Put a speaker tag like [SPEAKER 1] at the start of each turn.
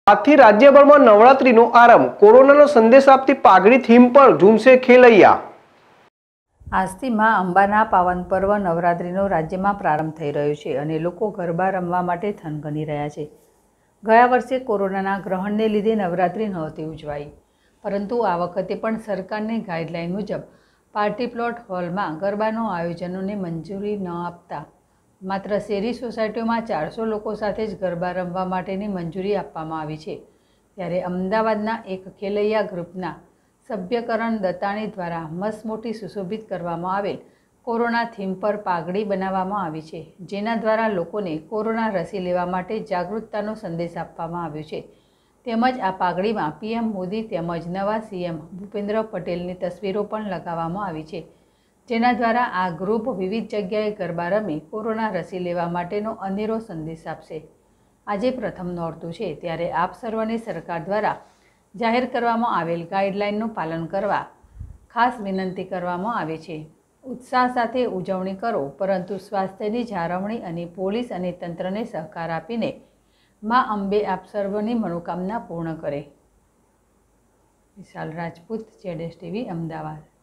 [SPEAKER 1] આજથી રાજ્યભરમાં નવરાત્રીનો આરંભ। કોરોનાનો સંદેશ આપતી પાઘડી થીમ પર ઝૂમશે ખેલૈયા।
[SPEAKER 2] આજથી માં અંબાના પાવન પર્વ નવરાત્રીનો રાજ્યમાં પ્રારંભ થઈ રહ્યો છે અને લોકો ગરબા રમવા માટે થનગની રહ્યા છે। ગયા વર્ષે કોરોનાના ગ્રહણને લીધે નવરાત્રી નહોતી ઉજવાઈ, પરંતુ આ વખતે પણ સરકારની ગાઈડલાઈન મુજબ પાર્ટી પ્લોટ હોલમાં ગરબાનો આયોજનોને મંજૂરી ન આપતા માત્ર શેરી સોસાયટીઓમાં 400 લોકો સાથે જ ગરબા રમવા માટેની મંજૂરી આપવામાં આવી છે। ત્યારે અમદાવાદના એક ખેલૈયા ગ્રુપના સભ્ય કરણ દત્તાણી દ્વારા મસમોટી સુશોભિત કરવામાં આવેલ કોરોના થીમ પર પાઘડી બનાવવામાં આવી છે, જેના દ્વારા લોકોને કોરોના રસી લેવા માટે જાગૃતતાનો સંદેશ આપવામાં આવ્યો છે। તેમજ આ પાઘડીમાં પીએમ મોદી તેમજ નવા સીએમ ભૂપેન્દ્ર પટેલની તસવીરો પણ લગાવવામાં આવી છે, જેના દ્વારા આ ગ્રુપ વિવિધ જગ્યાએ ગરબા રમી કોરોના રસી લેવા માટેનો અનેરો સંદેશ આપશે। આજે પ્રથમ નોરતું છે, ત્યારે આપ સર્વને સરકાર દ્વારા જાહેર કરવામાં આવેલ ગાઈડલાઈનનું પાલન કરવા ખાસ વિનંતી કરવામાં આવે છે। ઉત્સાહ સાથે ઉજવણી કરો, પરંતુ સ્વાસ્થ્યની જાળવણી અને પોલીસ અને તંત્રને સહકાર આપીને માં અંબે આપ સર્વની મનોકામના પૂર્ણ કરે। વિશાલ રાજપૂત, ZSTV, અમદાવાદ।